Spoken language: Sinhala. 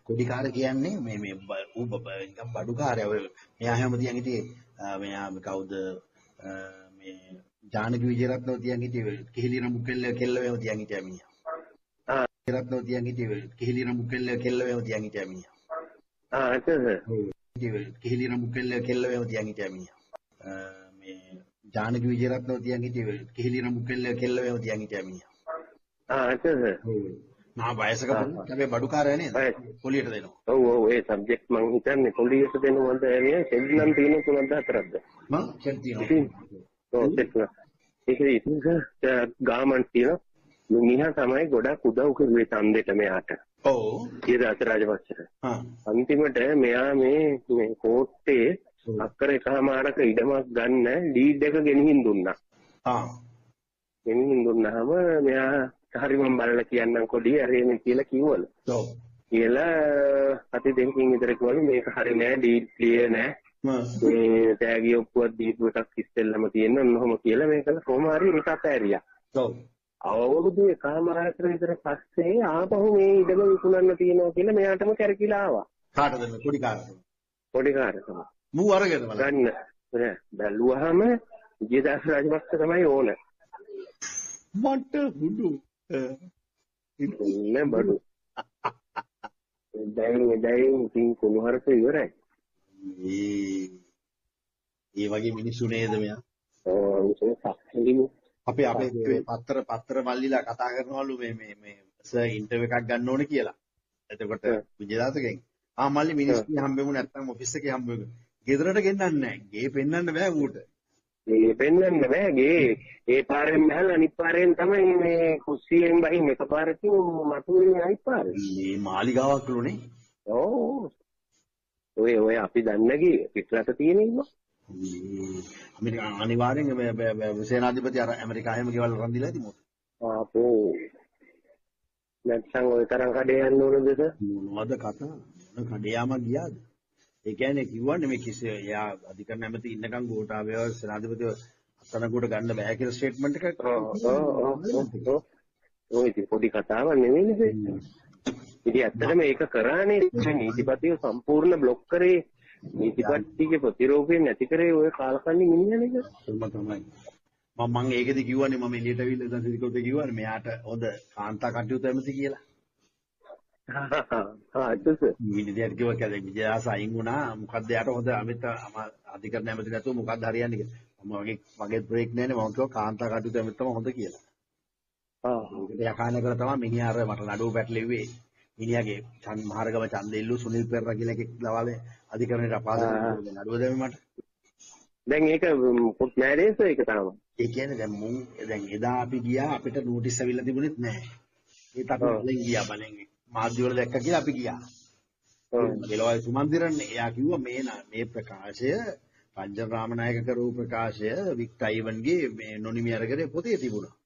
කොඩිකාර කියන්නේ මේ ඌ නිකන් බඩුකාරයා. ඔය මෙයා හැම තියන් හිටියේ මෙයා කවුද මේ ජානකි විජයරත්නව තියන් හිටියේ කිහිලි රඹු කෙල්ල වේව තියන් හිටියා මිනිහා. විජයරත්නව තියන් හිටියේ කිහිලි රඹු කෙල්ල වේව තියන් හිටියා මිනිහා. ඒක කිහිලි රඹු කෙල්ල වේව තියන් හිටියා මිනිහා. මේ ජානකි විජයරත්නව තියන් හිටියේ කිහිලි රඹු කෙල්ල වේව තියන් හිටියා මිනිහා. ඒක මහා වයසක හැබැයි බඩුකාරයා නේද? පොලියට දෙනවා. ඔව් ඒ සබ්ජෙක්ට් මං හිතන්නේ පොලියට දෙනවද එන්නේ සෙල්ලම් තියෙන 3-4ක්ද මං සෙල් තියෙනවා. ඔව් ඒක ඉතින් ගාමන්ට් තියෙන මිනිහා තමයි ගොඩක් උදව් කරුවේ ඡන්දෙට මෙයාට. ඔව්. ඊදාස රාජපක්ෂට. අන්තිමට මෙයා මේ කෝට්ටේ අක්කර එකමාරක ඉඩමක් ගන්න ලීඩ් එක ගෙනihin දුන්නා. ගෙනihin දුන්නාම මෙයා හරි මම බලලා කියන්නම් කොඩි අරගෙන කියලා කිව්වලු. ඔව්. කියලා අපි දෙකකින් විතර කිව්වලු මේක හරි නෑ ඩීඩ් ක්ලියර් නෑ. මේ තෑගි ඔප්පුවක් දීපු එකක් ඉස්සෙල්ලම තියෙන ඔන්නෝම කියලා මේකල කොහොම හරි මේක අතෑරියා. ඔව්. අවුරුදු එකමාරකට විතර පස්සේ ආපහු මේ ඉඩම විකුණන්න තියෙනවා කියලා මෙයාටම කැරකිලා ආවා. කාටද මේ කොඩිකාරට? කොඩිකාරට. මූ අරගෙන ගන්න. බැලුවාම විජයදාස රාජපක්ෂ තමයි ඕන. මට බුදු ඉන්න බඩු. දැන් ඉතින් කොහොමහරක ඉවරයි. ඒ වගේ මිනිස්සු නේද මෙයා? ඔව් අපේ පත්‍ර මල්ලිලා කතා කරනවලු මේ සර් ඉන්ටර්විව් එකක් ගන්න ඕනේ කියලා. එතකොට විජයදාසගෙන් මල්ලි මිනිස්සු හම්බෙමු නැත්තම් ඔෆිස් එකේ හම්බෙමු. ගෙදරට ගෙන්නන්නේ නැහැ. ගේ පෙන්නන්න බෑ ඌට. මේ පෙන්වන්න බෑ ගේ ඒ පාරෙන් බහලා අනිත් පාරෙන් තමයි මේ කුස්සියෙන් බහින් එකපාරකින් මතුවෙන්නේ අනිත් පාරේ. මේ මාලිගාවක්ලුනේ. ඔව්. ඔය අපි දන්න ගේ පිටරට තියෙන ඉන්නවා. අනිවාර්යෙන් මේ සේනාධිපති අර ඇමරිකාවෙම ගෙවල් රන්දිලා ඇති මොකද? ආපෝ. නැත්නම් ඔය තරම් කඩේ යන්න ඕනද සර්? මොනවද කතා? මොන කඩේ යාමක් ගියාද? ඒ කියන්නේ කිව්වන්නේ මේ එයා අධිකරණ නැමැති ඉන්නකම් ගෝඨාභය සේනාධිපතිව අත්අඩංගුවට ගන්න බෑ කියලා ස්ටේට්මන්ට් එකක්. ඔව් ඉතින් පොඩි කතාවක් නෙවෙයිනේ. ඉතින් ඇත්තටම මේක කරානේ නීතිපතිව සම්පූර්ණ බ්ලොක් කරේ නීතිපතිගේ ප්‍රතිරෝපයෙන් නැති කරේ ඔය කාලකන්ණි මිනිහනේ ඒක. තමයි. මම ඒකෙදි කිව්වනේ මම එළියට ඇවිල්ලා දැන් සිරිකොත් කිව්වනේ මෙයාට හොඳ කාන්තා කටයුතු ඇමති කියලා. විද්‍යාර්ථියෙක් කිව්වා කියලා විජයාස අයින් වුණා මොකද්ද යාට හොඳ අමිත අධිකරණ ඇමති නැතුව මොකද්ද හරියන්නේ කියලා මම වගේ බ්‍රේක් නෑනේ මම කිව්වා කාන්තා කටයුතු ඇමති තමයි හොඳ කියලා. ඒකට යකාන කරලා තමයි මිනිහා අර මට නඩුව පැටලෙව්වේ මිනිහාගේ මහරගම ඡන්දෙල්ලු සුනිල් පෙරේරා කියලා එකෙක් ලවාලේ අධිකරණයට අපහාස කරලා නඩුව දැම්මේ මට. දැන් ඒක පොත් නෑරේස ඒක තමයි. ඒ කියන්නේ දැන් එදා අපි ගියා අපිට නෝටිස් ඇවිල්ලා තිබුණෙත් නෑ. ඒත් අපි බලෙන් ගියා බලෙන් මාධ්‍ය වල දැක්ක කියලා අපි ගියා. එළවයි සුමන්දිරන්නේ එයා කිව්වා මේ ප්‍රකාශය රංජන් රාමනායක කරපු ප්‍රකාශය වික්ටර් අයිවන්ගේ මේ නොනිමි අරගෙන පොතේ තිබුණා.